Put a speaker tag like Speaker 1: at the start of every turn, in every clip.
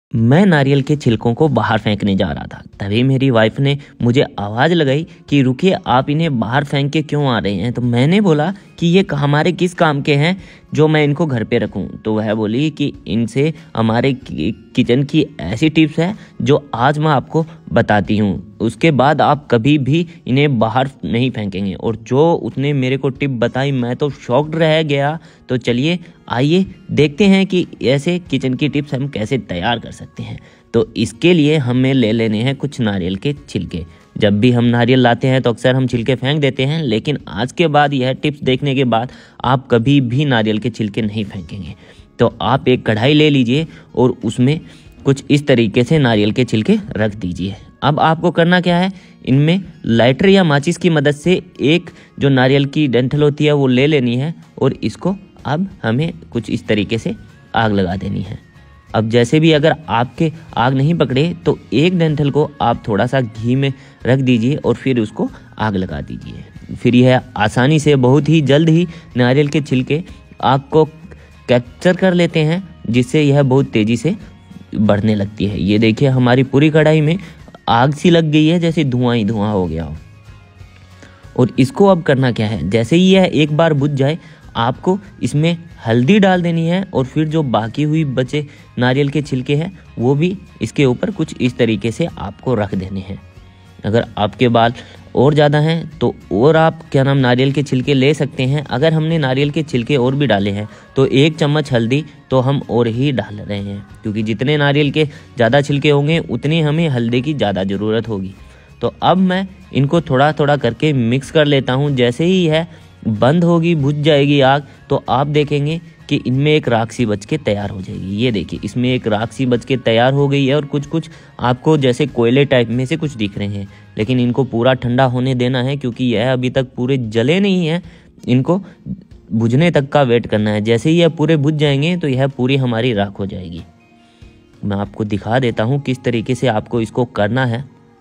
Speaker 1: मैं नारियल के छिलकों को बाहर फेंकने जा रहा था। तभी मेरी वाइफ ने मुझे आवाज़ लगाई कि रुकिए, आप इन्हें बाहर फेंक के क्यों आ रहे हैं। तो मैंने बोला कि ये हमारे किस काम के हैं जो मैं इनको घर पे रखूं। तो वह बोली कि इनसे हमारे किचन की ऐसी टिप्स है जो आज मैं आपको बताती हूँ, उसके बाद आप कभी भी इन्हें बाहर नहीं फेंकेंगे। और जो उसने मेरे को टिप बताई मैं तो शॉक्ड रह गया। तो चलिए आइए देखते हैं कि ऐसे किचन की टिप्स हम कैसे तैयार कर सकते हैं। तो इसके लिए हमें ले लेने हैं कुछ नारियल के छिलके। जब भी हम नारियल लाते हैं तो अक्सर हम छिलके फेंक देते हैं, लेकिन आज के बाद यह टिप्स देखने के बाद आप कभी भी नारियल के छिलके नहीं फेंकेंगे। तो आप एक कढ़ाई ले लीजिए और उसमें कुछ इस तरीके से नारियल के छिलके रख दीजिए। अब आपको करना क्या है, इनमें लाइटर या माचिस की मदद से एक जो नारियल की डंठल होती है वो ले लेनी है और इसको अब हमें कुछ इस तरीके से आग लगा देनी है। अब जैसे भी अगर आपके आग नहीं पकड़े तो एक डंठल को आप थोड़ा सा घी में रख दीजिए और फिर उसको आग लगा दीजिए। फिर यह आसानी से बहुत ही जल्द ही नारियल के छिलके आग को कैप्चर कर लेते हैं, जिससे यह बहुत तेज़ी से बढ़ने लगती है। ये देखिए हमारी पूरी कढ़ाई में आग सी लग गई है, जैसे धुआं ही धुआं हो गया हो। और इसको अब करना क्या है, जैसे ही यह एक बार बुझ जाए आपको इसमें हल्दी डाल देनी है और फिर जो बाकी हुई बचे नारियल के छिलके हैं वो भी इसके ऊपर कुछ इस तरीके से आपको रख देने हैं। अगर आपके बाल और ज़्यादा हैं तो और आप नारियल के छिलके ले सकते हैं। अगर हमने नारियल के छिलके और भी डाले हैं तो 1 चम्मच हल्दी तो हम और ही डाल रहे हैं, क्योंकि जितने नारियल के ज़्यादा छिलके होंगे उतनी हमें हल्दी की ज़्यादा ज़रूरत होगी। तो अब मैं इनको थोड़ा थोड़ा करके मिक्स कर लेता हूँ। जैसे ही यह बंद होगी, बुझ जाएगी आग, तो आप देखेंगे कि इनमें एक राख सी बच के तैयार हो जाएगी। ये देखिए इसमें एक राख सी बच के तैयार हो गई है और कुछ कुछ आपको जैसे कोयले टाइप में से कुछ दिख रहे हैं, लेकिन इनको पूरा ठंडा होने देना है, क्योंकि यह अभी तक पूरे जले नहीं हैं। इनको बुझने तक का वेट करना है। जैसे ही यह पूरे बुझ जाएंगे तो यह पूरी हमारी राख हो जाएगी। मैं आपको दिखा देता हूँ किस तरीके से आपको इसको करना है।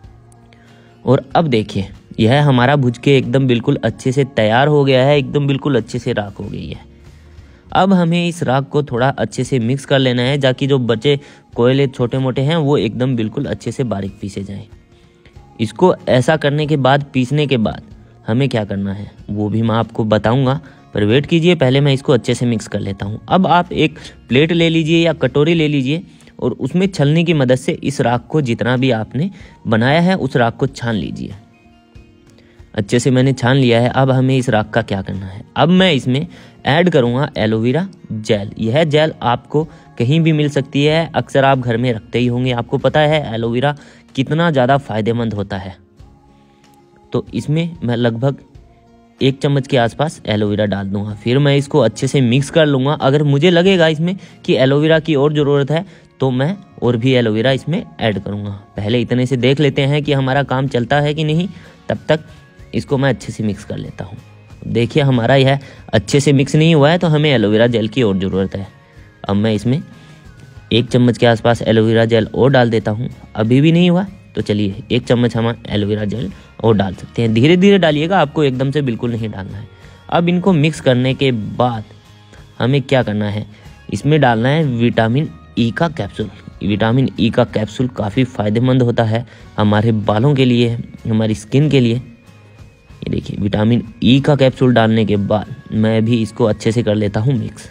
Speaker 1: और अब देखिए यह हमारा भुज के एकदम बिल्कुल अच्छे से तैयार हो गया है, एकदम बिल्कुल अच्छे से राख हो गई है। अब हमें इस राख को थोड़ा अच्छे से मिक्स कर लेना है, ताकि जो बचे कोयले छोटे मोटे हैं वो एकदम बिल्कुल अच्छे से बारीक पीसे जाएं। इसको ऐसा करने के बाद, पीसने के बाद हमें क्या करना है वो भी मैं आपको बताऊंगा, पर वेट कीजिए, पहले मैं इसको अच्छे से मिक्स कर लेता हूँ। अब आप एक प्लेट ले लीजिए या कटोरी ले लीजिए और उसमें छलनी की मदद से इस राख को, जितना भी आपने बनाया है उस राख को छान लीजिए। अच्छे से मैंने छान लिया है। अब हमें इस राख का क्या करना है, अब मैं इसमें ऐड करूँगा एलोवेरा जेल। यह जेल आपको कहीं भी मिल सकती है, अक्सर आप घर में रखते ही होंगे। आपको पता है एलोवेरा कितना ज़्यादा फायदेमंद होता है। तो इसमें मैं लगभग 1 चम्मच के आसपास एलोवेरा डाल दूंगा। फिर मैं इसको अच्छे से मिक्स कर लूँगा। अगर मुझे लगेगा इसमें कि एलोवेरा की और ज़रूरत है तो मैं और भी एलोवेरा इसमें ऐड करूँगा। पहले इतने से देख लेते हैं कि हमारा काम चलता है कि नहीं, तब तक इसको मैं अच्छे से मिक्स कर लेता हूँ। देखिए हमारा यह अच्छे से मिक्स नहीं हुआ है, तो हमें एलोवेरा जेल की और ज़रूरत है। अब मैं इसमें 1 चम्मच के आसपास एलोवेरा जेल और डाल देता हूँ। अभी भी नहीं हुआ तो चलिए 1 चम्मच हम एलोवेरा जेल और डाल सकते हैं। धीरे धीरे डालिएगा, आपको एकदम से बिल्कुल नहीं डालना है। अब इनको मिक्स करने के बाद हमें क्या करना है, इसमें डालना है विटामिन ई का कैप्सूल। विटामिन ई का कैप्सूल काफ़ी फ़ायदेमंद होता है हमारे बालों के लिए, हमारी स्किन के लिए। ये देखिए विटामिन ई का कैप्सूल डालने के बाद मैं भी इसको अच्छे से कर लेता हूँ मिक्स।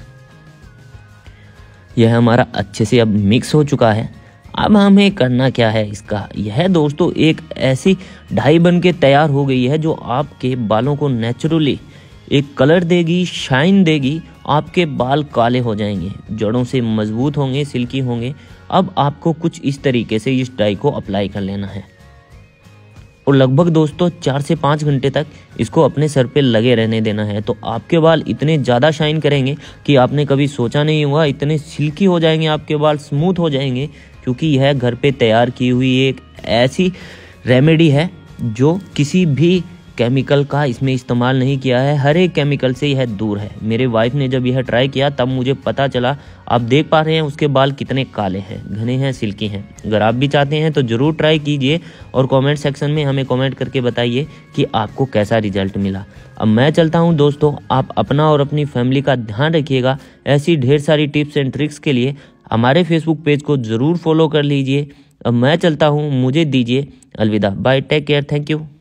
Speaker 1: यह हमारा अच्छे से अब मिक्स हो चुका है। अब हमें करना क्या है इसका, यह दोस्तों एक ऐसी डाई बन के तैयार हो गई है जो आपके बालों को नेचुरली एक कलर देगी, शाइन देगी। आपके बाल काले हो जाएंगे, जड़ों से मजबूत होंगे, सिल्की होंगे। अब आपको कुछ इस तरीके से इस डाई को अप्लाई कर लेना है और लगभग दोस्तों 4 से 5 घंटे तक इसको अपने सर पे लगे रहने देना है। तो आपके बाल इतने ज़्यादा शाइन करेंगे कि आपने कभी सोचा नहीं होगा। इतने सिल्की हो जाएंगे आपके बाल, स्मूथ हो जाएंगे, क्योंकि यह घर पे तैयार की हुई एक ऐसी रेमेडी है जो किसी भी केमिकल का इसमें इस्तेमाल नहीं किया है। हर एक केमिकल से यह दूर है। मेरे वाइफ ने जब यह ट्राई किया तब मुझे पता चला। आप देख पा रहे हैं उसके बाल कितने काले हैं, घने हैं, सिल्की हैं। अगर आप भी चाहते हैं तो ज़रूर ट्राई कीजिए और कमेंट सेक्शन में हमें कमेंट करके बताइए कि आपको कैसा रिजल्ट मिला। अब मैं चलता हूं दोस्तों, आप अपना और अपनी फैमिली का ध्यान रखिएगा। ऐसी ढेर सारी टिप्स एंड ट्रिक्स के लिए हमारे फेसबुक पेज को ज़रूर फॉलो कर लीजिए। अब मैं चलता हूँ, मुझे दीजिए अलविदा। Bye, take care, thank you.